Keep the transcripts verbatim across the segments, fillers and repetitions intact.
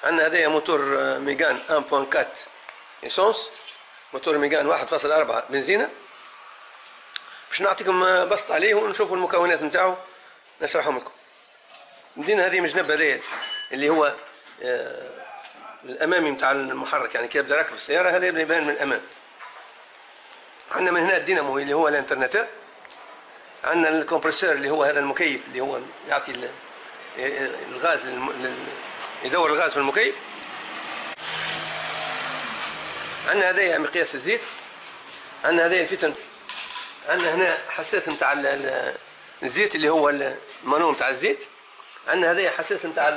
عندنا هذايا موتور ميغان واحد فاصلة أربعة ايسونس، موتور ميغان واحد فاصلة أربعة بنزينه. باش نعطيكم بسط عليه ونشوفوا المكونات نتاعو نشرحهم لكم. ندينا هذه مجنب هذايا اللي هو الامامي نتاع المحرك، يعني كي يبدا راكب في السياره هذا يبدا يبان من الامام. عندنا من هنا الدينامو اللي هو الانترناتور، عندنا الكمبرسور اللي هو هذا المكيف اللي هو يعطي الغاز يدور الغاز في المكيف. عندنا هذايا مقياس الزيت، عندنا هذايا الفتن، عندنا هنا حساس نتاع الزيت اللي هو المانو نتاع الزيت، عندنا هذايا حساس نتاع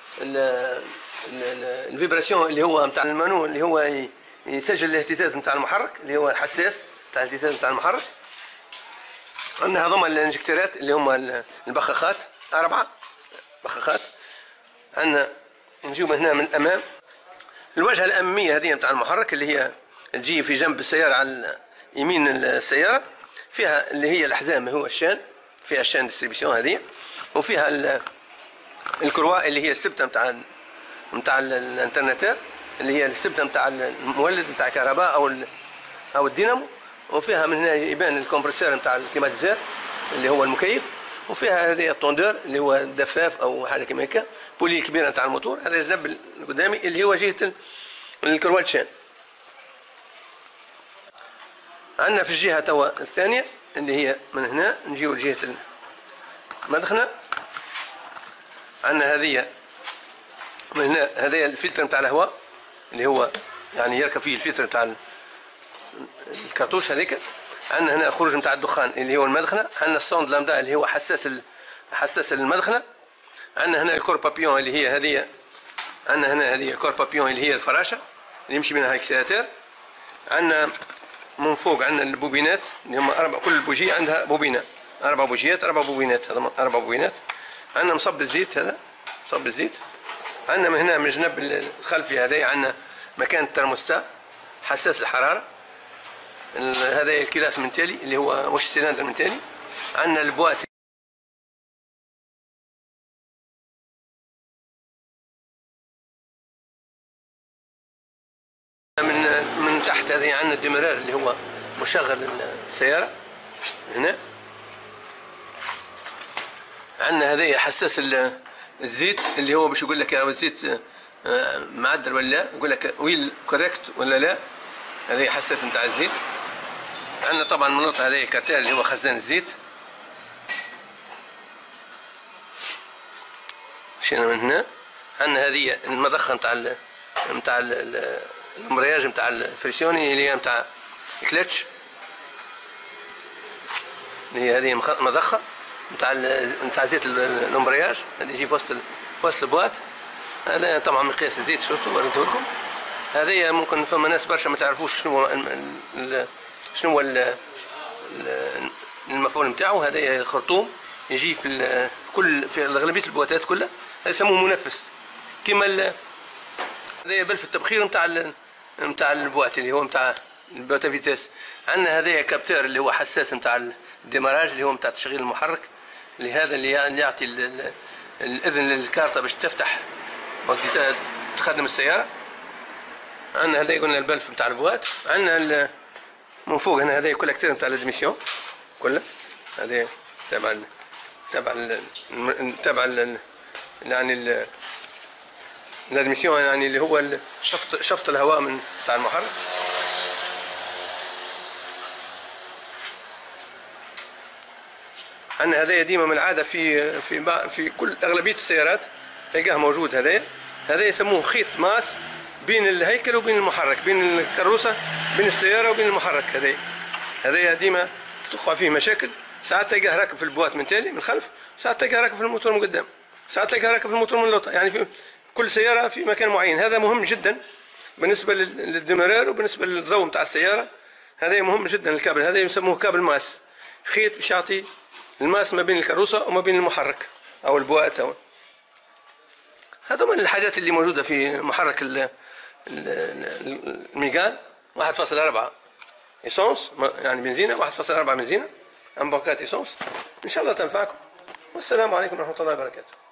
الفيبراسيون اللي هو نتاع المانو اللي هو يسجل الاهتزاز نتاع المحرك اللي هو الحساس نتاع الاهتزاز نتاع المحرك. عندنا هذوما الانجكتورات اللي هما البخاخات، أربعة بخاخات. عندنا نجيو من هنا من الأمام الواجهة الأمامية هذه نتاع المحرك اللي هي تجي في جنب السيارة على يمين السيارة، فيها اللي هي الأحزام هو الشان، فيها الشان ديستريبيسيون هذه، وفيها الكروا اللي هي السبتة نتاع نتاع الانترناتور اللي هي السبتة نتاع المولد نتاع الكهرباء أو أو الدينامو، وفيها من هنا يبان الكمبرسور نتاع الكليماتيزور اللي هو المكيف، وفيها هذه الطوندور اللي هو الدفاف او حاجه كيما هكا، بولي الكبيره نتاع الموتور. هذا الجنب قدامي اللي هو جهه الكروات شان. عندنا في الجهه توا الثانيه اللي هي من هنا نجيو لجهه المدخنه، عندنا هذه من هنا هذايا الفلتر نتاع الهواء اللي هو يعني يركب فيه الفلتر نتاع الكرتوش هذيك. عندنا هنا الخروج نتاع الدخان اللي هو المدخنه، عندنا السوند لامدا اللي هو حساس حساس المدخنه، عندنا هنا الكور بابيون اللي هي هذه، عندنا هنا هذه الكور بابيون اللي هي الفراشه اللي يمشي منها اكسلاتور. عندنا من فوق عندنا البوبينات اللي هم اربع، كل بوجيه عندها بوبينه، اربع بوجيات اربع بوبينات، هذا اربع بوبينات. عندنا مصب الزيت، هذا مصب الزيت. عندنا من هنا من الجنب الخلفي هذا عندنا مكان الترموستا حساس الحراره، هذا الكلاس من تالي اللي هو واش السلندر من تالي. عندنا البوات من من تحت هذه عندنا الديمرار اللي هو مشغل السياره هنا. عندنا هذا حساس الزيت اللي هو باش يقول لك يا الزيت معدل ولا لا، يقول لك ويل كوريكت ولا لا، هذا حساس نتاع الزيت. عندنا طبعا منوطة هذه الكارتير اللي هو خزان الزيت. مشينا من هنا عندنا هذه المضخة نتاع نتاع الامبرياج نتاع الفريسيوني اللي هي نتاع الكلتش، اللي هي هذه مضخة نتاع نتاع زيت الامبرياج اللي يجي في وسط في وسط البوات. هذا طبعا مقياس الزيت، شفتوا وريته لكم. هذه ممكن فما ناس برشا ما تعرفوش شنو شنو هو المفعول نتاعو. هذا خرطوم يجي في كل في اغلبيه البواتات كلها، هذا يسموه منفس كيما هذا يبل في التبخير نتاع نتاع البوات اللي هو نتاع البوات فيتاس. عندنا هذا كابتور اللي هو حساس نتاع الديماراج اللي هو نتاع تشغيل المحرك، اللي هذا اللي يعطي الاذن للكارطه باش تفتح وقت تخدم السياره. عندنا هذا قلنا البلف نتاع البوات. عندنا من فوق هنا هذا كولكتير نتاع الادميسيون كله، هذا تبع تبع تبع يعني الادميسيون يعني اللي هو شفط شفط الهواء من تاع المحرك. عندنا هذا ديما من العاده في في في كل اغلبيه السيارات تلقاه موجود. هذا هذا يسموه خيط ماس بين الهيكل وبين المحرك، بين الكروسه بين السياره وبين المحرك. هذا هذا ديما توقع فيه مشاكل، ساعات تلقاه راكب في البوات من تالي من خلف، ساعات تلقاه راكب في الموتور من قدام، ساعات تلقاه راكب في الموتور من اللوطه، يعني في كل سياره في مكان معين. هذا مهم جدا بالنسبه للدمرار وبالنسبه للضوء نتاع السياره. هذا مهم جدا الكابل، هذا يسموه كابل ماس، خيط باش يعطي الماس ما بين الكروسه وما بين المحرك او البوات. او هذو من الحاجات اللي موجوده في محرك الميغان واحد فاصلة أربعة ايسونس، يعني بنزينه واحد فاصلة أربعة بنزينه، امبوكات ايسونس. ان شاء الله تنفعكم، والسلام عليكم ورحمه الله وبركاته.